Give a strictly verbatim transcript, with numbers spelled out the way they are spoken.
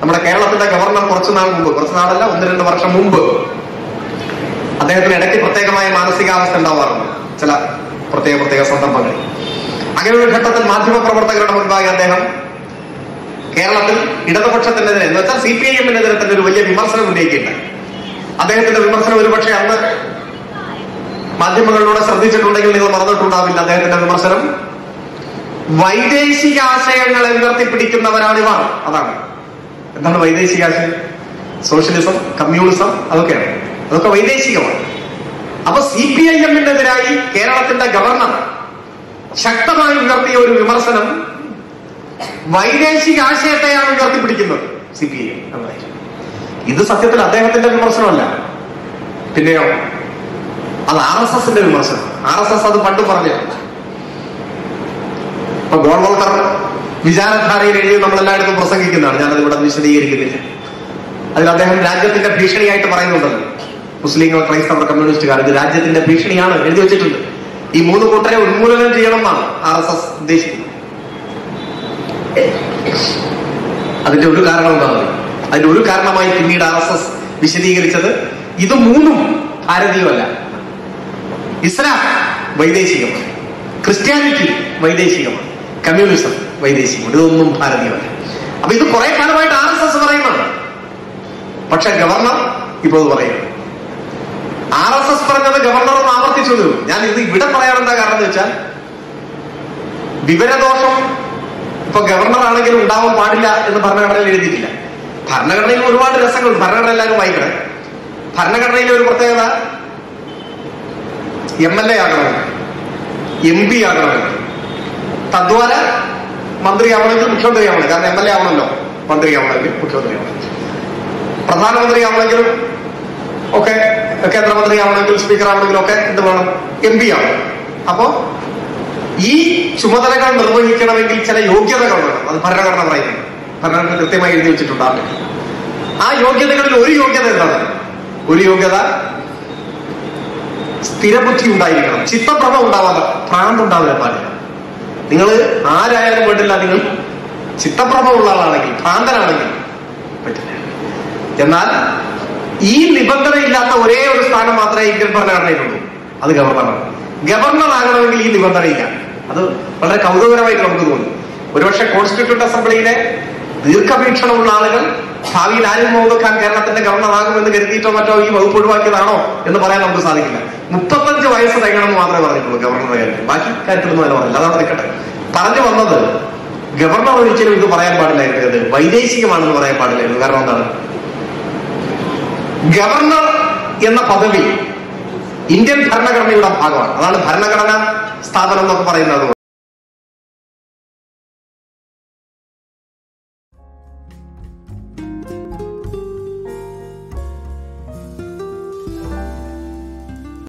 നമ്മുടെ കേരളത്തിന്റെ ഗവർണർ കുറച്ചു നാൾ മുമ്പ്, കുറച്ചു നാളല്ല ഒന്ന് രണ്ട് വർഷം മുമ്പ്, അദ്ദേഹത്തിന് ഇടയ്ക്ക് പ്രത്യേകമായ മാനസികാവസ്ഥ ഉണ്ടാവാറുണ്ട് ചില പ്രത്യേക പ്രത്യേക സന്ദർഭങ്ങളിൽ. അങ്ങനെ ഒരു ഘട്ടത്തിൽ മാധ്യമപ്രവർത്തകരുടെ മുൻപാകെ അദ്ദേഹം കേരളത്തിൽ ഇടതുപക്ഷത്തിനെതിരെ എന്ന് വെച്ചാൽ സി പി ഐ എമ്മിനെതിരെ തന്നെ ഒരു വലിയ വിമർശനം ഉന്നയിക്കുകയുണ്ട്. അദ്ദേഹത്തിന്റെ വിമർശനം ഒരുപക്ഷെ അന്ന് മാധ്യമങ്ങളിലൂടെ ശ്രദ്ധിച്ചിട്ടുണ്ടെങ്കിൽ നിങ്ങൾ മറന്നിട്ടുണ്ടാവില്ല. അദ്ദേഹത്തിന്റെ വിമർശനം വൈദേശിക ആശയങ്ങളെ ഉയർത്തിപ്പിടിക്കുന്നവരാണിവർ. അതാണ്. എന്താണ് വൈദേശിക ആശയം? സോഷ്യലിസം, കമ്മ്യൂണിസം, അതൊക്കെയാണ്. അതൊക്കെ വൈദേശികമാണ്. അപ്പൊ സി പി ഐ എമ്മിനെതിരായി കേരളത്തിന്റെ ഗവർണർ ശക്തമായി ഉയർത്തിയ ഒരു വിമർശനം വൈദേശിക ആശയത്തെയാണ് ഉയർത്തിപ്പിടിക്കുന്നത് സി പി ഐ എം എന്നായി. ഇത് സത്യത്തിൽ അദ്ദേഹത്തിന്റെ വിമർശനമല്ല, പിന്നെയോ അത് ആർ എസ് എസിന്റെ വിമർശനം. ആർ എസ് എസ് അത് പണ്ട് പറഞ്ഞിട്ടുണ്ട്. ഇപ്പൊ ഗോൾവൽക്കർ വിചാരധാരയിൽ എഴുതി നമ്മളെല്ലായിടത്തും പ്രസംഗിക്കുന്നതാണ്, ഞാനത് ഇവിടെ വിശദീകരിക്കുന്നില്ല. അതിൽ അദ്ദേഹം രാജ്യത്തിന്റെ ഭീഷണിയായിട്ട് പറയുന്നുണ്ടല്ലോ, മുസ്ലിങ്ങൾ, ക്രൈസ്തവർ, കമ്മ്യൂണിസ്റ്റുകാർ ഇത് രാജ്യത്തിന്റെ ഭീഷണിയാണ് എഴുതി വെച്ചിട്ടുണ്ട്. ഈ മൂന്ന് കൂട്ടരെ ഉന്മൂലനം ചെയ്യണം എന്നാണ് ആർ എസ് എസ് ഉദ്ദേശിക്കുന്നത്. അതിന്റെ ഒരു കാരണം എന്താണ്? അതിന്റെ ഒരു കാരണമായി പിന്നീട് ആർ എസ് എസ് വിശദീകരിച്ചത് ഇത് മൂന്നും ഭാരതീയമല്ല. ഇസ്ലാം വൈദേശികമാണ്, ക്രിസ്ത്യാനിറ്റി വൈദേശികമാണ്, കമ്മ്യൂണിസം വൈദേശികമാണ്, ഇതൊന്നും ഭാരതീയമല്ല. അപ്പൊ ഇത് കുറെ കാലമായിട്ട് ആർ എസ് എസ് പറയുന്നതാണ്. പക്ഷെ ഗവർണർ ഇപ്പോൾ അത് പറയുന്നു. ആർ എസ് എസ് പറഞ്ഞത് ഗവർണർ ഒന്ന് ആവർത്തിച്ചു തരും. ഞാൻ ഇത് ഇവിടെ പറയാൻ എന്താ കാരണം എന്ന് വെച്ചാൽ വിവരദോഷം ഇപ്പൊ ഗവർണർ ആണെങ്കിലും ഉണ്ടാവാൻ പാടില്ല എന്ന് ഭരണഘടനയിൽ എഴുതിയിട്ടില്ല. ഭരണഘടനയിൽ ഒരുപാട് രസങ്ങളുണ്ട്. ഭരണഘടന എല്ലാവരും വായിക്കണേ. ഭരണഘടനയിലെ ഒരു പ്രത്യേകത എം എൽ എ ആകണമെങ്കിൽ, എം പി ആകണമെങ്കിൽ, തദ്വാര മന്ത്രിയാവണമെങ്കിൽ മുഖ്യമന്ത്രി ആവണം. കാരണം എം എൽ എ ആവണമല്ലോ, മന്ത്രി ആവണമെങ്കിൽ മുഖ്യമന്ത്രി ആവണം. പ്രധാനമന്ത്രി ആവണമെങ്കിലും ഒക്കെ, കേന്ദ്രമന്ത്രി ആവണമെങ്കിൽ, സ്പീക്കർ ആവണമെങ്കിലും ഒക്കെ എന്ത് വേണം? എം പി ആവണം. അപ്പോ ഈ ചുമതലകൾ നിർവഹിക്കണമെങ്കിൽ ചില യോഗ്യതകൾ വേണം. അത് ഭരണഘടന പറയുന്നത്. ഭരണഘടന കൃത്യമായി എഴുതി വെച്ചിട്ടുണ്ട്. ആ യോഗ്യതകളിൽ ഒരു യോഗ്യത എന്താണ്? ഒരു യോഗ്യത സ്ഥിരബുദ്ധി ഉണ്ടായിരിക്കണം, ചിത്തഭ്രമ ഉണ്ടാവാതെ, ഭ്രാന്ത് ഉണ്ടാവില്ല പാടില്ല. നിങ്ങൾ ആരായാലും വേണ്ടില്ല, നിങ്ങൾ ചിത്തഭ്രമമുള്ള ആളാണെങ്കിൽ, ഭ്രാന്തനാണെങ്കിൽ പറ്റില്ല. എന്നാൽ ഈ നിബന്ധനയില്ലാത്ത ഒരേ ഒരു സ്ഥാനം മാത്രമേ ഇന്ത്യൻ ഭരണഘടനയിലുള്ളൂ, അത് ഗവർണറാണ്. ഗവർണർ ആകണമെങ്കിൽ ഈ നിബന്ധനയില്ല. അത് വളരെ കൗതുകകരമായിട്ട് നമുക്ക് തോന്നി. ഒരുപക്ഷെ കോൺസ്റ്റിറ്റ്യൂന്റ് അസംബ്ലിയിലെ ദീർഘവീക്ഷണമുള്ള ആളുകൾ ഭാവിയിൽ ആരിഫ് മുഹമ്മദ് ഖാൻ കേരളത്തിന്റെ ഗവർണർ ആകുമെന്ന് കരുതിയിട്ടോ മറ്റോ ഈ വകുപ്പ് ഒഴിവാക്കിയതാണോ എന്ന് പറയാൻ നമുക്ക് സാധിക്കില്ല. മുപ്പത്തഞ്ച് വയസ്സ് തികയണമെന്ന് മാത്രമേ പറഞ്ഞിട്ടുള്ളൂ ഗവർണറുടെ കാര്യത്തിൽ. ബാക്കി കാര്യത്തിലൊന്നും അതിനെ പറഞ്ഞില്ല. അതവിടെ നിൽക്കട്ടെ. പറഞ്ഞു വന്നത് ഗവർണർ ഒരിക്കലും ഇത് പറയാൻ പാടില്ലായിരുന്നു, ഇത് വൈദേശികമാണെന്ന് പറയാൻ പാടില്ലായിരുന്നു. കാരണം എന്താണ്? ഗവർണർ എന്ന പദവി ഇന്ത്യൻ ഭരണഘടനയുടെ ഭാഗമാണ്. അതാണ് ഭരണഘടനാ സ്ഥാപനം എന്നൊക്കെ പറയുന്നത്.